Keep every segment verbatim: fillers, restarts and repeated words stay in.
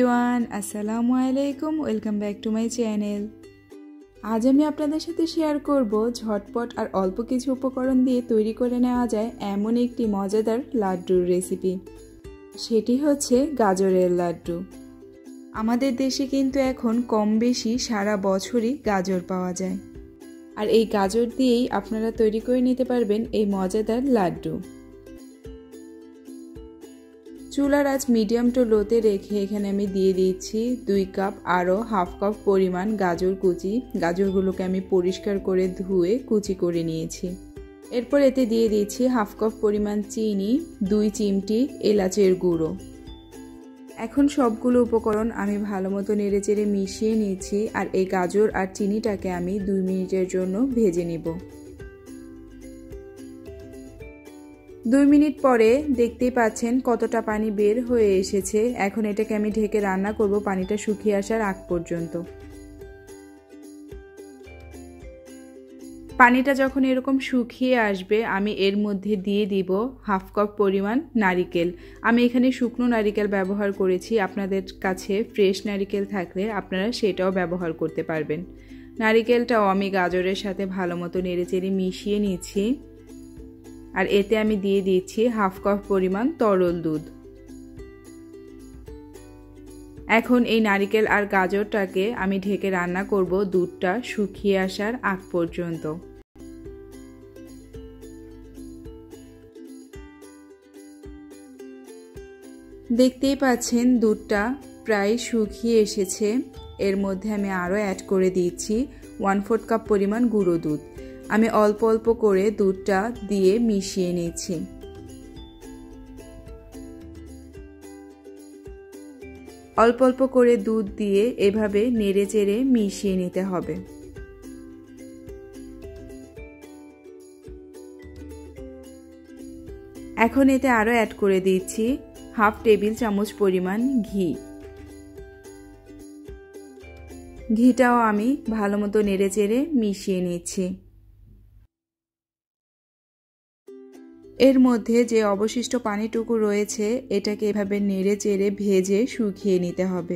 Everyone, আসসালামু আলাইকুম। Welcome back to my channel. আজ আমি আপনাদের সাথে শেয়ার করব ঝটপট আর অল্প কিছু উপকরণ দিয়ে তৈরি করে নেওয়া যায় এমন একটি মজাদার লাড্ডুর রেসিপি। সেটি হচ্ছে গাজরের লাড্ডু। আমাদের দেশে কিন্তু এখন কম বেশি সারা বছরই গাজর পাওয়া যায়, আর এই গাজর দিয়েই আপনারা তৈরি করে নিতে পারবেন এই মজাদার লাড্ডু। চুলার আঁচ মিডিয়াম টু লোতে রেখে এখানে আমি দিয়ে দিচ্ছি দুই কাপ আরও হাফ কাপ পরিমাণ গাজর কুচি। গাজরগুলোকে আমি পরিষ্কার করে ধুয়ে কুচি করে নিয়েছি। এরপর এতে দিয়ে দিচ্ছি হাফ কাপ পরিমাণ চিনি, দুই চিমটি এলাচের গুঁড়ো। এখন সবগুলো উপকরণ আমি ভালো মতো নেড়েচেড়ে মিশিয়ে নিয়েছি, আর এই গাজর আর চিনিটাকে আমি দুই মিনিটের জন্য ভেজে নিব। দুই মিনিট পরে দেখতেই পাচ্ছেন কতটা পানি বের হয়ে এসেছে। এখন এটাকে আমি ঢেকে রান্না করব পানিটা শুকিয়ে আসার আগ পর্যন্ত। পানিটা যখন এরকম শুকিয়ে আসবে আমি এর মধ্যে দিয়ে দিব হাফ কাপ পরিমাণ নারিকেল। আমি এখানে শুকনো নারিকেল ব্যবহার করেছি, আপনাদের কাছে ফ্রেশ নারিকেল থাকলে আপনারা সেটাও ব্যবহার করতে পারবেন। নারিকেলটাও আমি গাজরের সাথে ভালো মতো নেড়েচেড়ে মিশিয়ে নিচ্ছি, আর এতে আমি দিয়ে দিচ্ছি হাফ কাপ পরিমাণ তরল দুধ। এখন এই নারকেল আর গাজরটাকে আমি ঢেকে রান্না করব দুধটা শুকিয়ে আসার আগ পর্যন্ত। দেখতেই পাচ্ছেন দুধটা প্রায় শুকিয়ে এসেছে। এর মধ্যে আমি আরও অ্যাড করে দিচ্ছি ওয়ান ফোর্থ কাপ পরিমাণ গুঁড়ো দুধ। আমি অল্প অল্প করে দুধটা দিয়ে মিশিয়ে নিচ্ছি। অল্প অল্প করে দুধ দিয়ে এভাবে নেড়েচেড়ে মিশিয়ে নিতে হবে। এখন এতে আরো অ্যাড করে দিচ্ছি হাফ টেবিল চামচ পরিমাণ ঘি। ঘিটাও আমি ভালো মতো নেড়েচেড়ে মিশিয়ে নিচ্ছি। এর মধ্যে যে অবশিষ্ট পানিটুকু রয়েছে এটাকে এভাবে নেড়ে চেড়ে ভেজে শুকিয়ে নিতে হবে।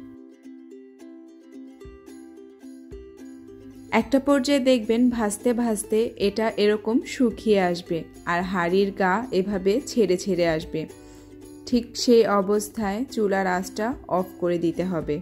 একটা পর্যায়ে দেখবেন ভাজতে ভাজতে এটা এরকম শুকিয়ে আসবে আর হাঁড়ির গা এভাবে ছেড়ে ছেড়ে আসবে। ঠিক সেই অবস্থায় চুলার আঁচটা অফ করে দিতে হবে।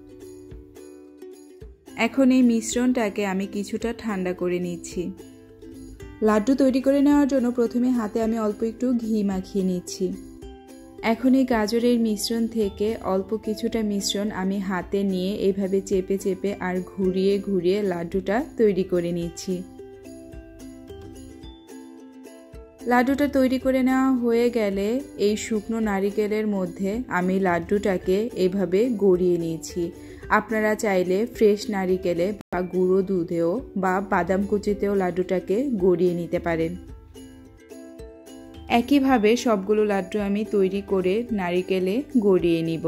এখন এই মিশ্রণটাকে আমি কিছুটা ঠান্ডা করে নিচ্ছি। লাড্ডু তৈরি করে নেওয়ার জন্য প্রথমে হাতে আমি অল্প একটু ঘি মাখিয়ে নিচ্ছি। এখন এই গাজরের মিশ্রণ থেকে অল্প কিছুটা মিশ্রণ আমি হাতে নিয়ে এইভাবে চেপে চেপে আর ঘুরিয়ে ঘুরিয়ে লাড্ডুটা তৈরি করে নিচ্ছি। লাড্ডুটা তৈরি করে নেওয়া হয়ে গেলে এই শুকনো নারিকেলের মধ্যে আমি লাড্ডুটাকে এইভাবে গড়িয়ে নিয়েছি। আপনারা চাইলে ফ্রেশ নারিকেলে বা গুঁড়ো দুধেও বা বাদাম কুচিতেও লাড্ডুটাকে গড়িয়ে নিতে পারেন। একইভাবে সবগুলো লাড্ডু আমি তৈরি করে নারিকেলে গড়িয়ে নিব।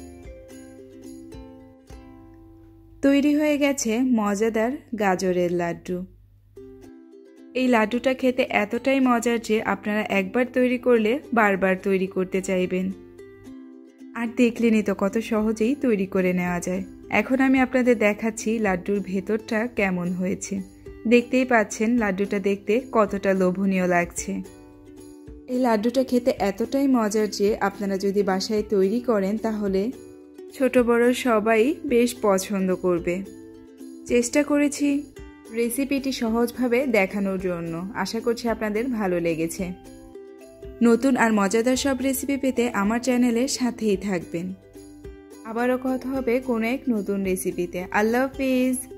তৈরি হয়ে গেছে মজাদার গাজরের লাড্ডু। এই লাড্ডুটা খেতে এতটাই মজার যে আপনারা একবার তৈরি করলে বারবার তৈরি করতে চাইবেন। আর দেখলেনই তো কত সহজেই তৈরি করে নেওয়া যায়। এখন আমি আপনাদের দেখাচ্ছি লাড্ডুর ভেতরটা কেমন হয়েছে। দেখতেই পাচ্ছেন লাড্ডুটা দেখতে কতটা লোভনীয় লাগছে। এই লাড্ডুটা খেতে এতটাই মজার যে আপনারা যদি বাসায় তৈরি করেন তাহলে ছোট বড় সবাই বেশ পছন্দ করবে। চেষ্টা করেছি রেসিপিটি সহজভাবে দেখানোর জন্য। আশা করছি আপনাদের ভালো লেগেছে। নতুন আর মজাদার সব রেসিপি পেতে আমার চ্যানেলের সাথেই থাকবেন। আবারও কথা হবে কোনো এক নতুন রেসিপিতে। আল্লাহ হাফেজ।